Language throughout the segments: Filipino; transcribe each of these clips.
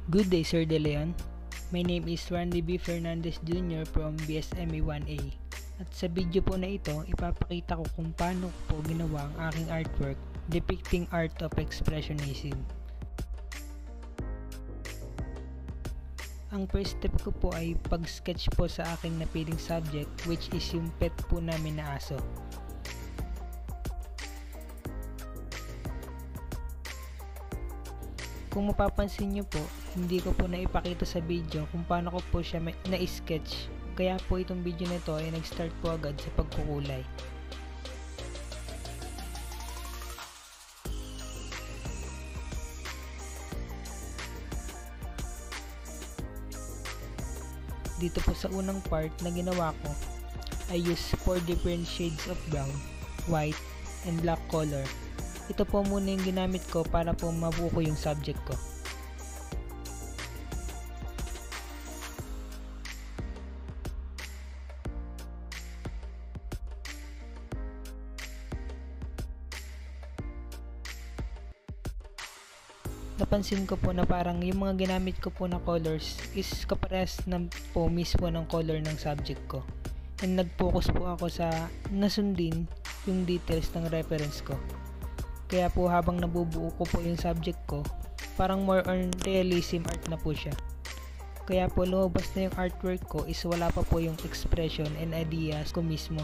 Good day, Sir De Leon. My name is Randy B. Fernandez Jr. from BSME 1A. At sa video po na ito, ipapakita ko kung paano ko po ginawa ang aking artwork depicting art of expressionism. Ang first step ko po ay pag-sketch po sa aking napiling subject, which is yung pet po namin na aso. Kung mapapansin nyo po, hindi ko po naipakita sa video kung paano ko po siya na-sketch. Kaya po itong video na ito ay nag-start po agad sa pagkukulay. Dito po sa unang part na ginawa ko, I use 4 different shades of brown, white, and black color. Ito po muna yung ginamit ko para po mabuo ko yung subject ko. Napansin ko po na parang yung mga ginamit ko po na colors is kaparehas na po mismo ng color ng subject ko. And nag-focus po ako sa nasundin yung details ng reference ko. Kaya po habang nabubuo ko po yung subject ko, parang more on realism art na po siya. Kaya po lumabas na yung artwork ko is wala pa po yung expression and ideas ko mismo.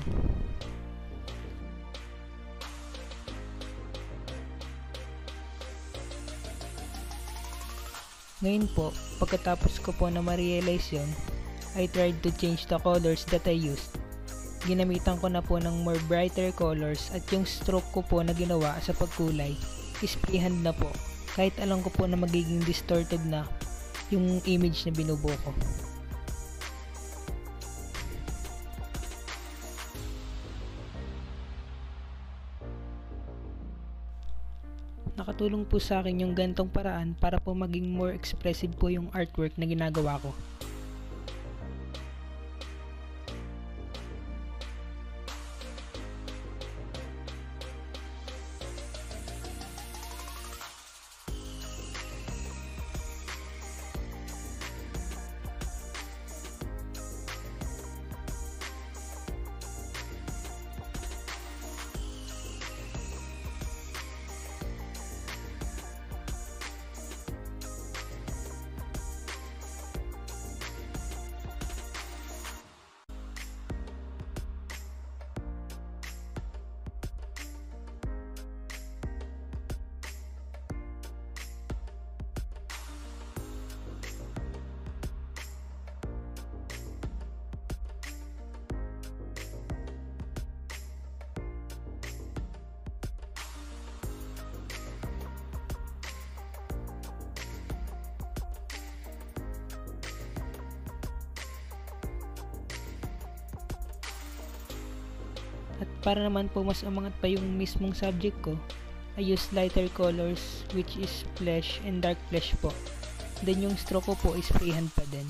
Ngayon po, pagkatapos ko po na ma-realize yun, I tried to change the colors that I used. Ginamitan ko na po ng more brighter colors at yung stroke ko po na ginawa sa pagkulay is freehand na po, kahit alam ko po na magiging distorted na yung image na binubuo ko. Nakatulong po sa akin yung gantong paraan para po maging more expressive po yung artwork na ginagawa ko. At para naman po mas umangat pa yung mismong subject ko, I use lighter colors which is flesh and dark flesh po. Then yung stroke ko po is freehand pa din.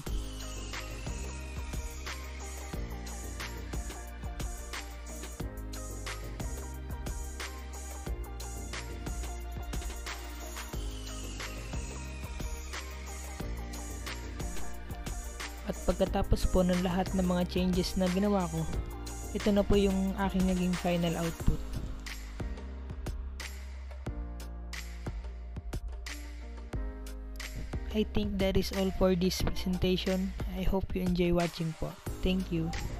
At pagkatapos po ng lahat ng mga changes na ginawa ko, ito na po yung aking naging final output. I think that is all for this presentation. I hope you enjoy watching po. Thank you.